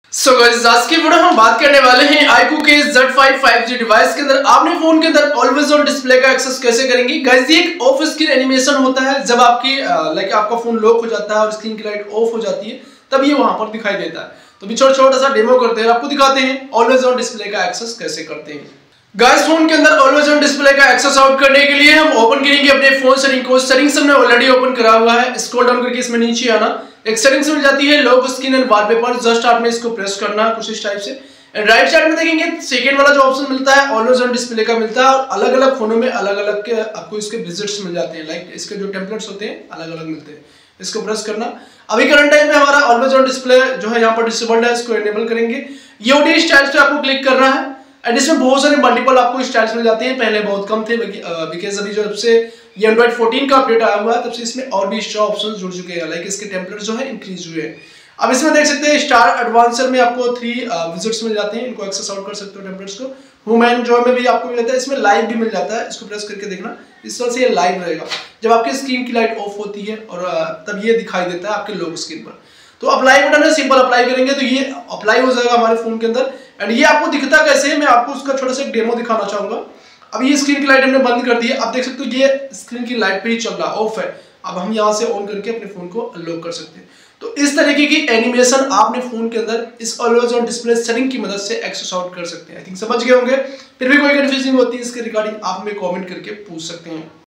So guys, आज की video हम बात करने वाले हैं iQOO के Z5 5G डिवाइस के अंदर आपने फोन के अंदर ऑलवेज ऑन डिस्प्ले का एक्सेस कैसे करेंगे। गाइस, ये एक ऑफ स्क्रीन एनिमेशन होता है। जब आपकी आपका फोन लॉक हो जाता है और स्क्रीन की लाइट ऑफ हो जाती है तब ये वहां पर दिखाई देता है। तो भी छोटा सा डेमो करते हैं, आपको दिखाते हैं ऑलवेज ऑन डिस्प्ले का एक्सेस कैसे करते हैं। गाइस, फोन के अंदर ऑलवेज ऑन डिस्प्ले का एक्सेस आउट करने के लिए हम ओपन करेंगे अपने फोन सेटिंग को। सेटिंग्स हमने ऑलरेडी ओपन करा हुआ है। स्क्रॉल डाउन करके इसमें नीचे आना, एक सेटिंग्स मिल जाती है lock screen and wallpaper. Just आपने इसको प्रेस करना है कुछ इस टाइप से। एंड राइट साइड में देखेंगे सेकंड वाला जो ऑप्शन मिलता है ऑलवेज ऑन डिस्प्ले का मिलता है, और अलग अलग फोनों में अलग अलग के आपको इसके विजेट्स मिल जाते हैं। लाइक इसके जो टेम्पलेट्स होते हैं अलग अलग मिलते हैं। इसको प्रेस करना। अभी करंट टाइम में हमारा ऑलवेज ऑन डिस्प्ले जो है यहाँ पर डिसेबल्ड है, इसको एनेबल करेंगे। ईओडी स्टाइल्स पे आपको क्लिक करना है एंड इसमें बहुत सारे मल्टीपल आपको स्टाइल्स मिल जाते हैं। पहले बहुत कम थे बिकॉज अभी जब से ये एंड्रॉइड 14 का अपडेट आया हुआ है तब से इसमें और भी एक्स्ट्रा ऑप्शंस जुड़ चुके हैं। लाइक इसके टेम्पलेट जो है इंक्रीज हुए हैं। अब इसमें देख सकते हैं स्टार एडवांसर में आपको 3 विजिट्स मिल जाते हैं। इनको एक्सेस आउट कर सकते हो टेम्पलेट्स को। वुमेन जो में भी आपको मिल जाता है, इसमें लाइव भी मिल जाता है। इसको प्रेस करके देखना, इस तरह से ये लाइव रहेगा जब आपकी स्क्रीन की लाइट ऑफ होती है और तब ये दिखाई देता है आपके लॉक स्क्रीन पर। तो अप्लाई बटन है, सिंपल अप्लाई करेंगे तो ये अप्लाई हो जाएगा हमारे फोन के अंदर। एंड ये आपको दिखता कैसे है, मैं आपको उसका छोटा सा एक डेमो दिखाना चाहूंगा। अब ये स्क्रीन की लाइट हमने बंद कर दी है। आप देख सकते हो ये स्क्रीन की लाइट पे ही चल रहा है, ऑफ है। अब हम यहाँ से ऑन करके अपने फोन को अनलॉक कर सकते हैं। तो इस तरीके की एनिमेशन आपने फोन के अंदर इस ऑलवेज ऑन डिस्प्ले सेटिंग की मदद से एक्सेस आउट कर सकते हैं। आई थिंक समझ गए होंगे। फिर भी कोई कंफ्यूजिंग होती है इसके रिगार्डिंग आप हमें कमेंट करके पूछ सकते हैं।